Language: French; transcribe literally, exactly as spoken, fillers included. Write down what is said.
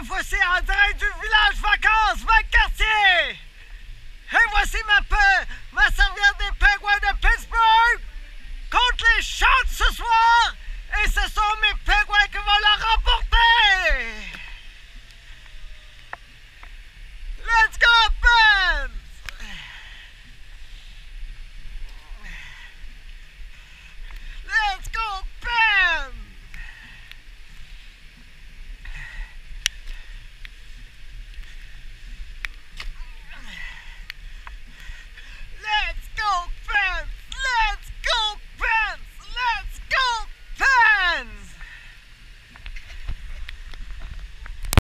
voici en direct du village vacances, Vacartier! Et voici ma, pe ma serviette